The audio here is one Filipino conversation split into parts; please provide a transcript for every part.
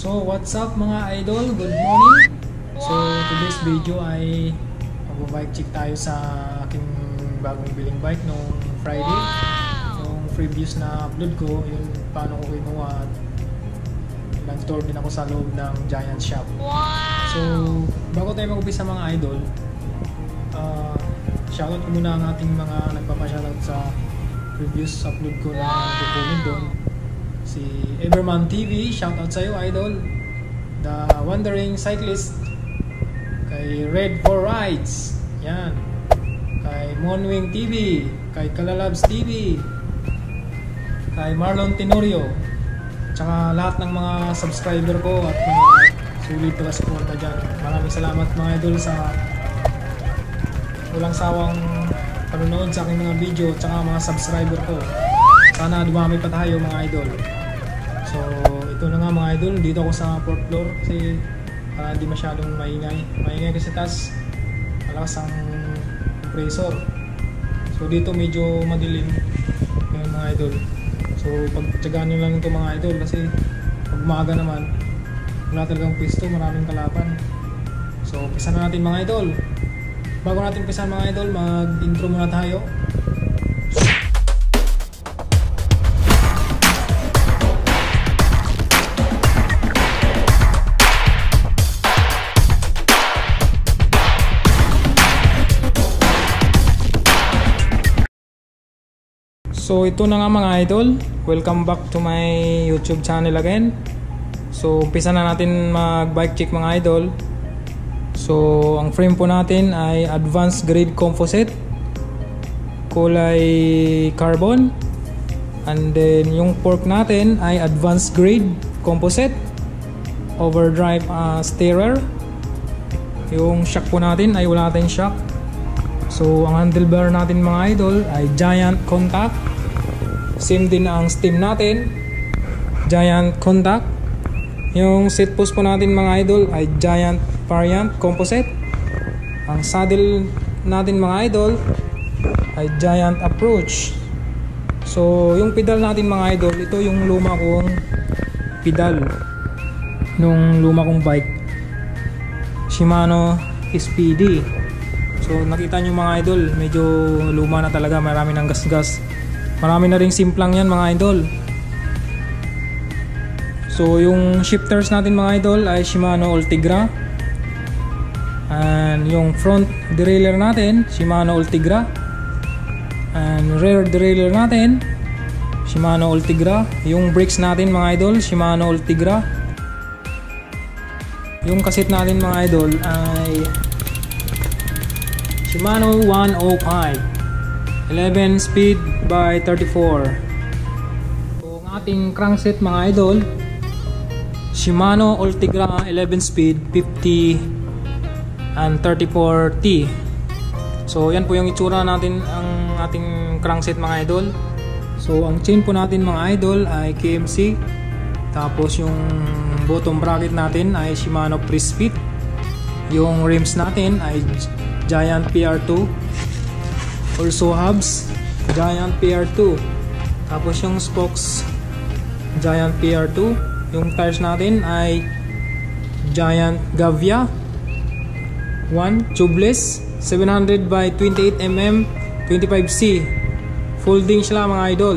So what's up mga idol? Good morning! So today's video ay mag-bike check tayo sa aking bagong biling bike nung Friday. Yung previous na upload ko, yung paano ko kinuha at nag-tour din ako sa loob ng Giant Shop. So bago tayo mag-umpisa mga idol, shoutout ko muna ang ating mga nagpapashoutout sa previous upload ko na nag-comment doon. Si Everman TV, shoutout sa'yo idol. The Wandering Cyclist, kay Red for Rides, yan, kay Monwing TV, kay Kalalabs TV, kay Marlon Tenorio, tsaka lahat ng mga subscriber ko at mga sulit na suporta dyan. Maraming salamat mga idol sa walang sawang panonood sa aking mga video tsaka mga subscriber ko. Sana dumami pa tayo mga idol. So ito na nga mga idol, dito ako sa 4th floor kasi hindi masyadong maingay kasi taas malakas ang compressor. So dito medyo madilim ngayon mga idol. So pagtyagaan nyo lang ito mga idol kasi pag umaga naman wala talagang pwesto, maraming kalaban. So umpisa na natin mga idol. Bago natin umpisa mga idol, mag-intro muna tayo. So ito na nga mga idol, welcome back to my YouTube channel again. So umpisa na natin mag-bike check mga idol. So ang frame po natin ay advanced grade composite, kulay carbon. And then yung fork natin ay advanced grade composite, overdrive steerer. Yung shock po natin ay wala tayong shock. So ang handlebar natin mga idol ay Giant contact. Same din ang stem natin, Giant contact. Yung seat post po natin mga idol ay Giant variant composite. Ang saddle natin mga idol ay Giant approach. So yung pedal natin mga idol, ito yung luma kong pedal nung luma kong bike, Shimano SPD. So nakita nyo mga idol, medyo luma na talaga, marami ng gas-gas. Marami na ring simplang yan mga idol. So yung shifters natin mga idol ay Shimano Ultegra. And yung front derailleur natin Shimano Ultegra. And rear derailleur natin Shimano Ultegra. Yung brakes natin mga idol Shimano Ultegra. Yung kasit natin mga idol ay Shimano 105 11 speed by 34. So ang ating crankset mga idol Shimano Ultegra 11 speed 50 and 34T. So yan po yung itsura natin ang ating crankset mga idol. So ang chain po natin mga idol ay KMC. Tapos yung bottom bracket natin ay Shimano Pre-Speed. Yung rims natin ay Giant PR2. Also hubs Giant PR2. Tapos yung spokes Giant PR2. Yung tires natin ay Giant Gavia 1 tubeless 700 by 28mm 25C. Folding sila mga idol.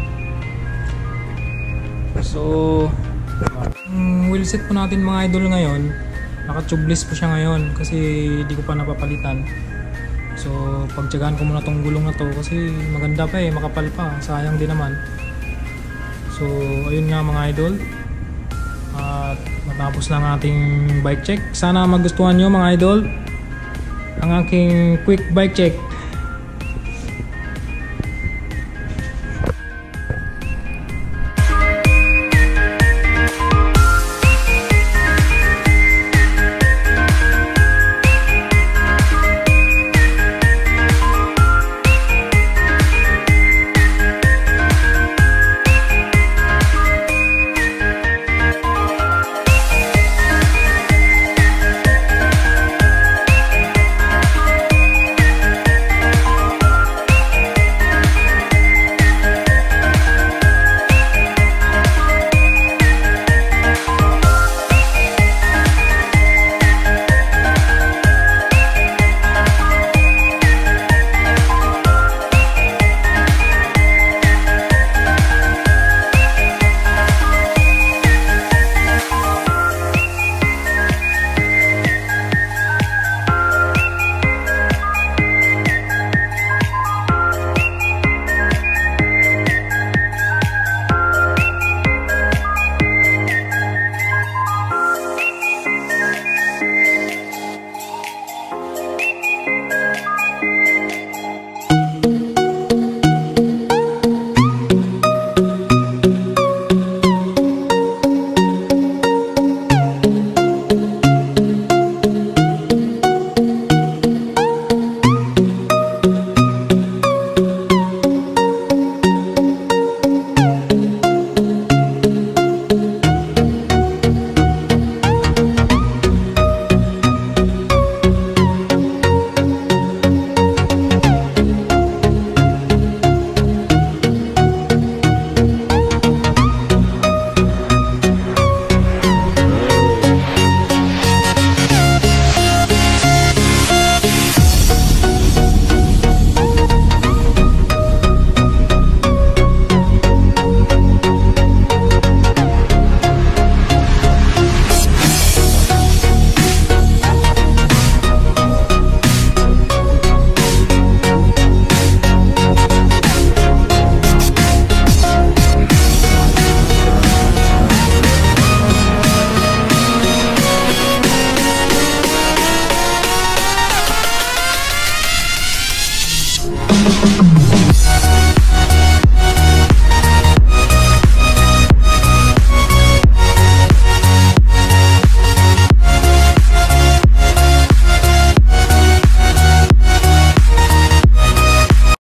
So wheelset po natin mga idol ngayon, naka tubeless po siya ngayon kasi hindi ko pa napapalitan. So pagtyagaan ko muna tong gulong na to kasi maganda pa makapal pa, sayang din naman. So ayun nga mga idol, at matapos na ang ating bike check. Sana magustuhan nyo mga idol ang aking quick bike check.